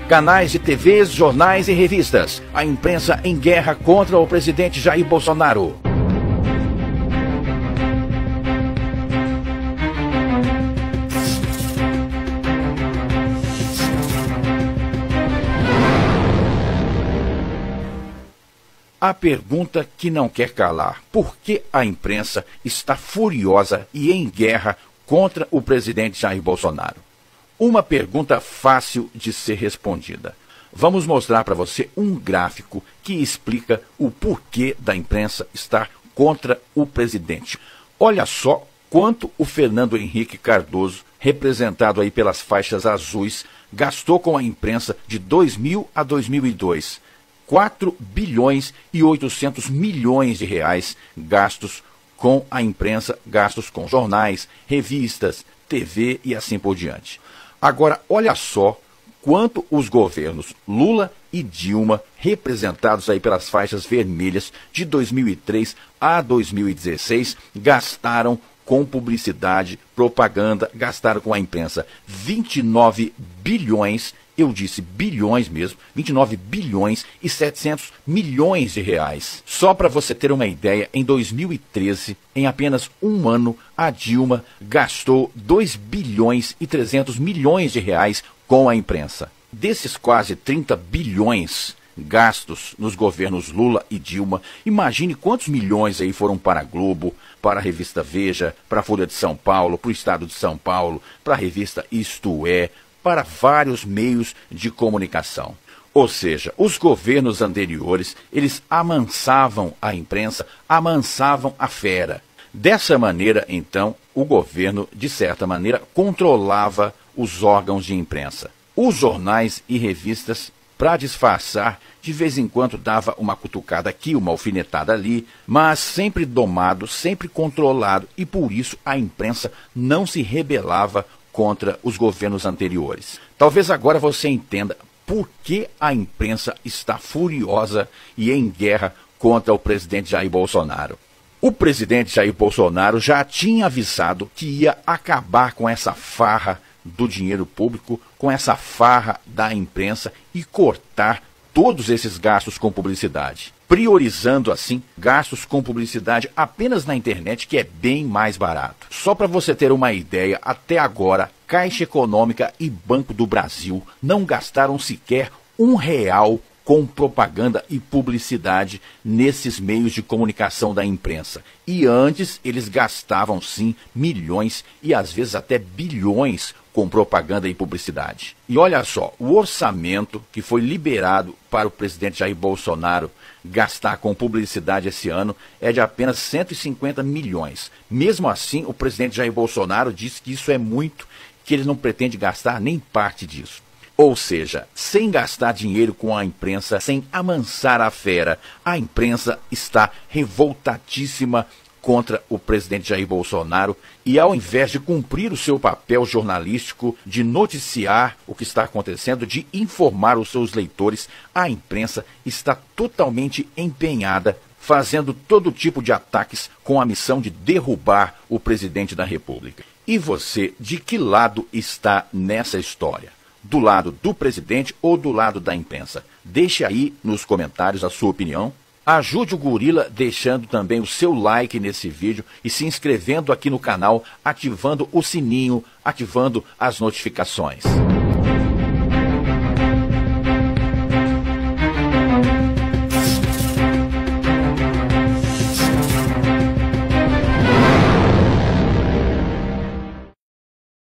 Canais de TVs, jornais e revistas. A imprensa em guerra contra o presidente Jair Bolsonaro. A pergunta que não quer calar: por que a imprensa está furiosa e em guerra contra o presidente Jair Bolsonaro? Uma pergunta fácil de ser respondida. Vamos mostrar para você um gráfico que explica o porquê da imprensa estar contra o presidente. Olha só quanto o Fernando Henrique Cardoso, representado aí pelas faixas azuis, gastou com a imprensa de 2000 a 2002. 4 bilhões e 800 milhões de reais gastos com a imprensa, gastos com jornais, revistas, TV e assim por diante. Agora, olha só quanto os governos Lula e Dilma, representados aí pelas faixas vermelhas de 2003 a 2016, gastaram com publicidade, propaganda, gastaram com a imprensa 29 bilhões, eu disse bilhões mesmo, 29 bilhões e 700 milhões de reais. Só para você ter uma ideia, em 2013, em apenas um ano, a Dilma gastou 2 bilhões e 300 milhões de reais com a imprensa. Desses quase 30 bilhões gastos nos governos Lula e Dilma, imagine quantos milhões aí foram para a Globo, para a revista Veja, para a Folha de São Paulo, para o Estado de São Paulo, para a revista Isto É, para vários meios de comunicação. Ou seja, os governos anteriores, eles amansavam a imprensa, amansavam a fera. Dessa maneira, então, o governo, de certa maneira, controlava os órgãos de imprensa. Os jornais e revistas, para disfarçar, de vez em quando dava uma cutucada aqui, uma alfinetada ali, mas sempre domado, sempre controlado, e por isso a imprensa não se rebelava contra os governos anteriores. Talvez agora você entenda por que a imprensa está furiosa e em guerra contra o presidente Jair Bolsonaro. O presidente Jair Bolsonaro já tinha avisado que ia acabar com essa farra do dinheiro público, com essa farra da imprensa e cortar todos esses gastos com publicidade, priorizando assim gastos com publicidade apenas na internet, que é bem mais barato. Só para você ter uma ideia, até agora, Caixa Econômica e Banco do Brasil não gastaram sequer R$1 com propaganda e publicidade nesses meios de comunicação da imprensa. E antes eles gastavam sim milhões e às vezes até bilhões com propaganda e publicidade. E olha só, o orçamento que foi liberado para o presidente Jair Bolsonaro gastar com publicidade esse ano é de apenas 150 milhões. Mesmo assim, o presidente Jair Bolsonaro disse que isso é muito, que ele não pretende gastar nem parte disso. Ou seja, sem gastar dinheiro com a imprensa, sem amansar a fera, a imprensa está revoltadíssima contra o presidente Jair Bolsonaro e, ao invés de cumprir o seu papel jornalístico, de noticiar o que está acontecendo, de informar os seus leitores, a imprensa está totalmente empenhada, fazendo todo tipo de ataques com a missão de derrubar o presidente da República. E você, de que lado está nessa história? Do lado do presidente ou do lado da imprensa? Deixe aí nos comentários a sua opinião. Ajude o Gorila deixando também o seu like nesse vídeo e se inscrevendo aqui no canal, ativando o sininho, ativando as notificações.